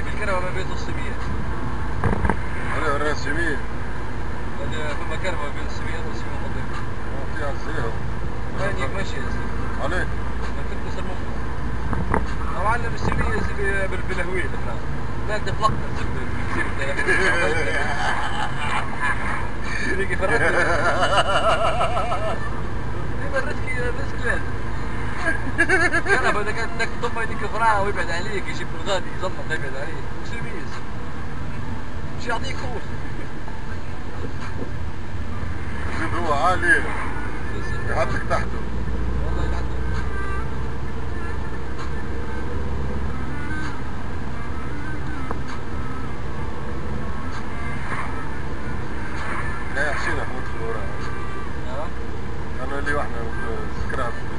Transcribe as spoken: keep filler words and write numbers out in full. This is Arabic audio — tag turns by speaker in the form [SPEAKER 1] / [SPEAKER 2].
[SPEAKER 1] في الكرة ما بين السميات.
[SPEAKER 2] انا الرسمية.
[SPEAKER 1] هذا فما كرة ما بين السميات والسميات النظيفة.
[SPEAKER 2] ما فيها الزيرو.
[SPEAKER 1] وينك ماشي يا سيدي؟
[SPEAKER 2] عليك؟
[SPEAKER 1] ما تلبس المنطقة. أو علم السمية يا سيدي بالهوية الآن. لا أنت فلقت السمية. يجي كيف الرزق. كيف الرزق الرزق لازم. كان بدك انك تضم يديك فراعه ويبعد عليك يجيب الغادي يظلم يبعد عليك مش يميز مش يعطيك خوف
[SPEAKER 2] زيد هو عالي يحطك تحته
[SPEAKER 1] والله يحطك
[SPEAKER 2] لا يحشينا احنا في الوراء
[SPEAKER 1] اه
[SPEAKER 2] انا اللي واحنا في السكراب